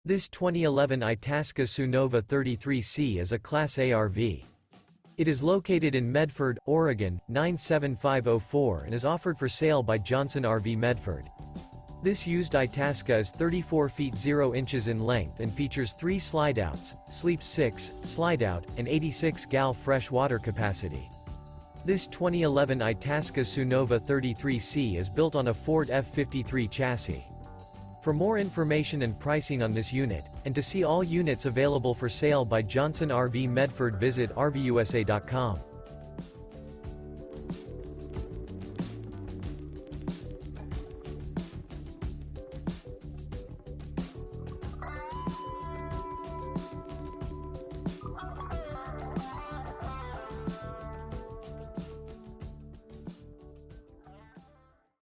This 2011 Itasca Sunova 33C is a Class A RV. It is located in Medford, Oregon, 97504 and is offered for sale by Johnson RV Medford. This used Itasca is 34 feet 0 inches in length and features 3 slideouts, sleeps 6, slideout, and 86 gal fresh water capacity. This 2011 Itasca Sunova 33C is built on a Ford F53 chassis. For more information and pricing on this unit, and to see all units available for sale by Johnson RV Medford, visit RVUSA.com.